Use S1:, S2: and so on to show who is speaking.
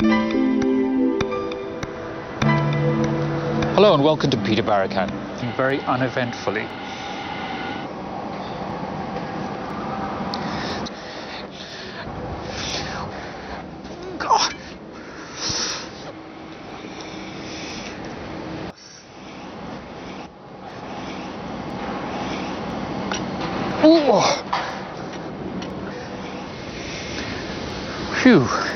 S1: Hello and welcome to Peter Barakan, very uneventfully. God. Ooh. Phew.